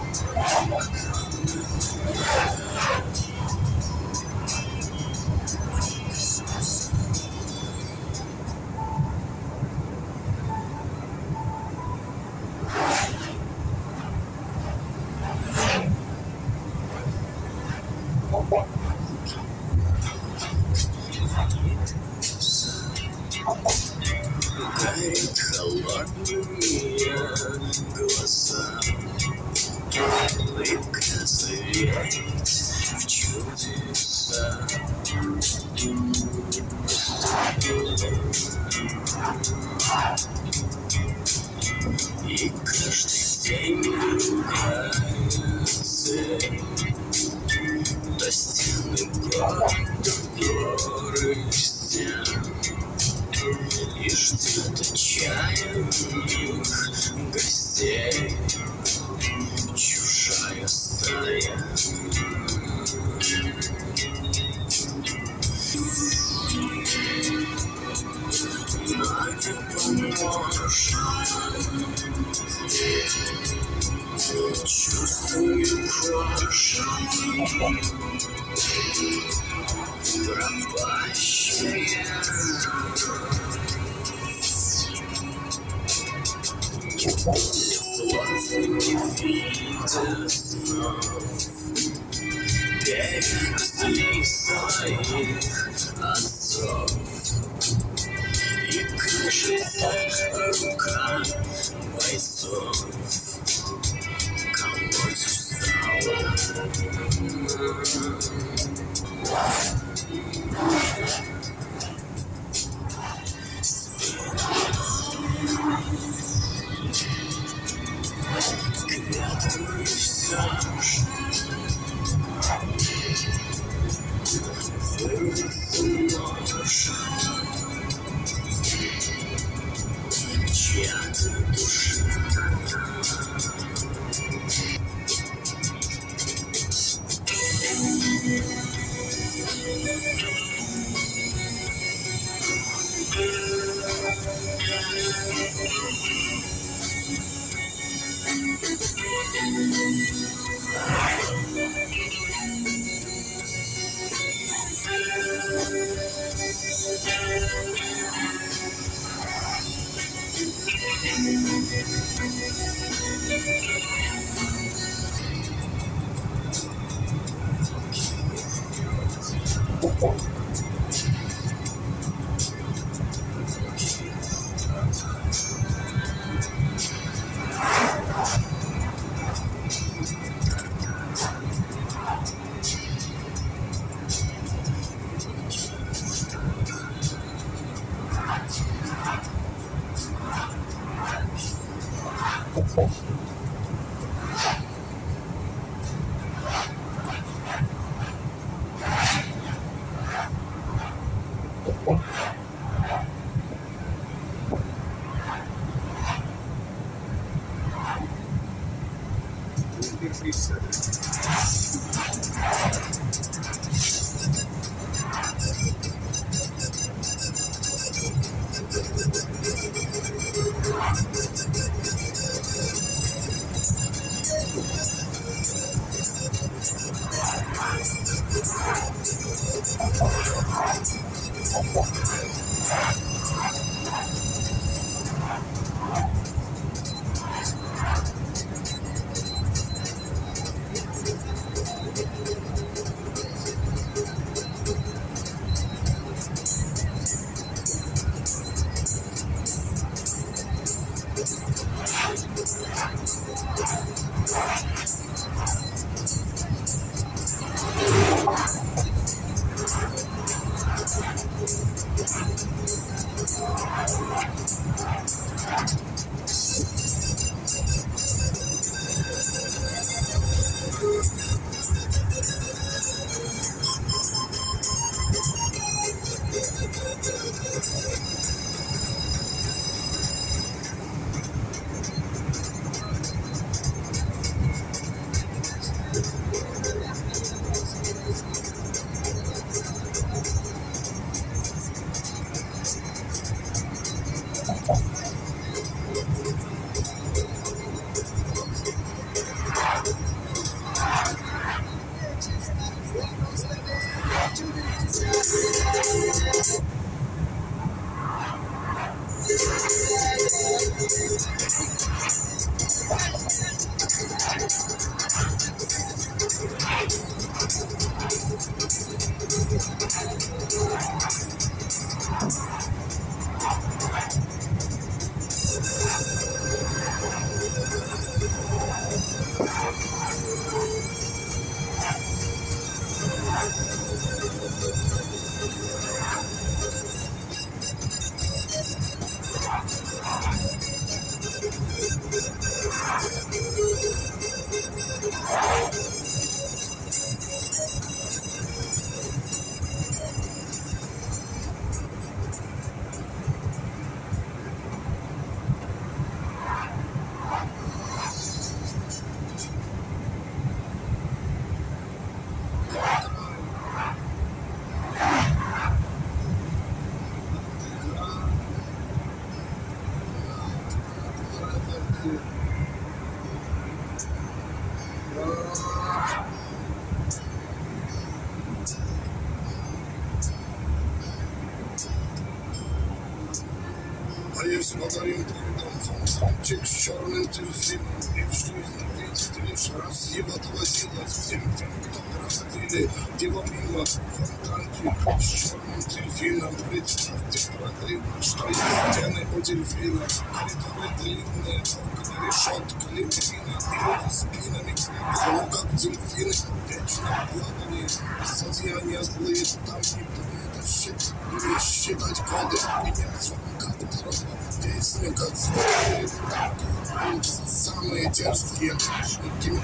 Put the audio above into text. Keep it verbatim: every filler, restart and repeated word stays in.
Горит холодные глаза, приказы верить в чудеса. И каждый день другая цель, до стены гор, до горы стен. И ждет отчаянных гостей чужая стая. Но не поможет, чувствую кожей пропащие. Не помнят слов, не видят снов, переросли своих отцов. И кажется, рука бойцов колоть устала. Клятвы все же вырваться может чья-то душа. А есть в аварийном фонтанчик с черным дельфином. И в жизни видит лишь раз его доводилось всем тем, кто проходили его мимо. Фонтанчик с черным дельфином. Представьте противно, что есть стены у дельфина. Коридоры длинные, окна, решетка, лимузина. И люди спинами кверху, как дельфины. В вечном плавании зодеяния злые. Там не вытащить, не считать годы. И нет звонка второго. Песня как звуки, самые дерзкие ночники.